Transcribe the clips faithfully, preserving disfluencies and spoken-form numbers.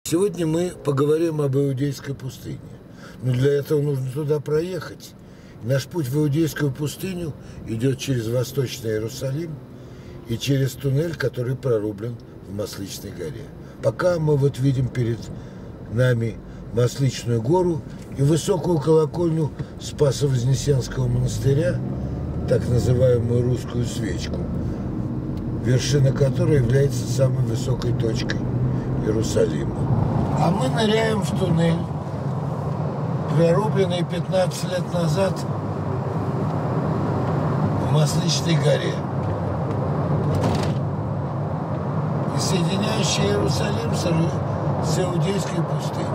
Сегодня мы поговорим об Иудейской пустыне. Но для этого нужно туда проехать. Наш путь в Иудейскую пустыню идет через Восточный Иерусалим и через туннель, который прорублен в Масличной горе. Пока мы вот видим перед нами Масличную гору и высокую колокольню Спасо-Вознесенского монастыря, так называемую русскую свечку, вершина которой является самой высокой точкой Иерусалима. А мы ныряем в туннель, прорубленный пятнадцать лет назад в Масличной горе и соединяющий Иерусалим с Иудейской пустыней.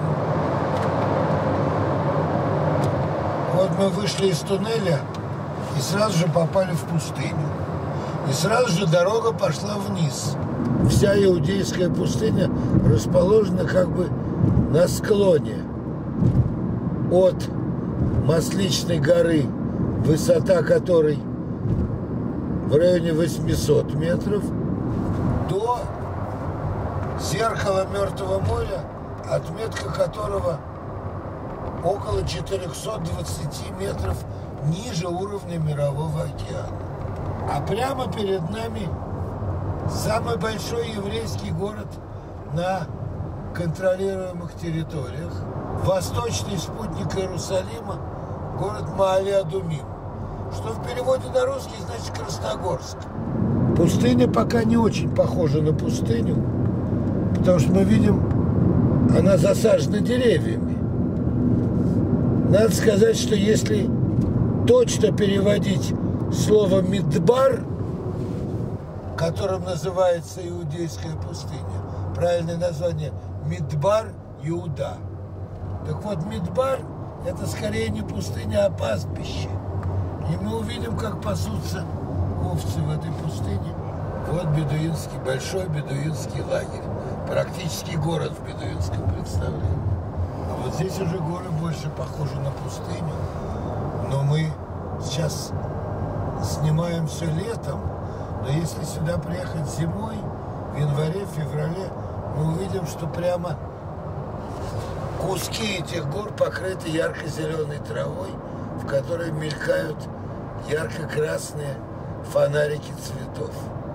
Вот мы вышли из туннеля и сразу же попали в пустыню. И сразу же дорога пошла вниз. Вся Иудейская пустыня расположена как бы на склоне от Масличной горы, высота которой в районе восьмисот метров, до зеркала Мертвого моря, отметка которого около четырёхсот двадцати метров ниже уровня Мирового океана. А прямо перед нами самый большой еврейский город на контролируемых территориях, восточный спутник Иерусалима, город Маале-Адумим, что в переводе на русский значит Красногорск. Пустыня пока не очень похожа на пустыню, потому что мы видим, она засажена деревьями. Надо сказать, что если точно переводить слово «мидбар», которым называется Иудейская пустыня, правильное название Мидбар Иуда. Так вот, Мидбар – это скорее не пустыня, а пастбище. И мы увидим, как пасутся овцы в этой пустыне. Вот бедуинский, большой бедуинский лагерь. Практически город в бедуинском представлении. А вот здесь уже горы больше похожи на пустыню. Но мы сейчас снимаем все летом. Но если сюда приехать зимой, в январе, феврале, мы увидим, что прямо куски этих гор покрыты ярко-зеленой травой, в которой мелькают ярко-красные фонарики цветов.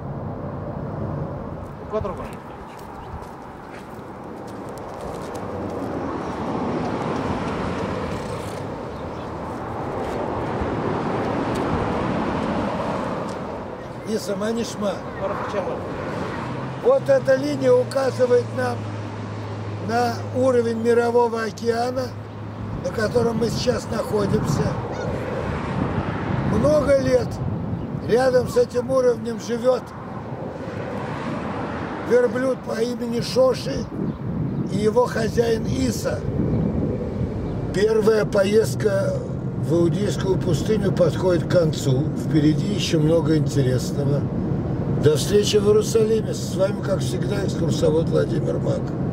Не сама не шма. Вот эта линия указывает нам на уровень Мирового океана, на котором мы сейчас находимся. Много лет рядом с этим уровнем живет верблюд по имени Шоши и его хозяин Иса. Первая поездка в Иудейскую пустыню подходит к концу. Впереди еще много интересного. До встречи в Иерусалиме. С вами, как всегда, экскурсовод Владимир Мак.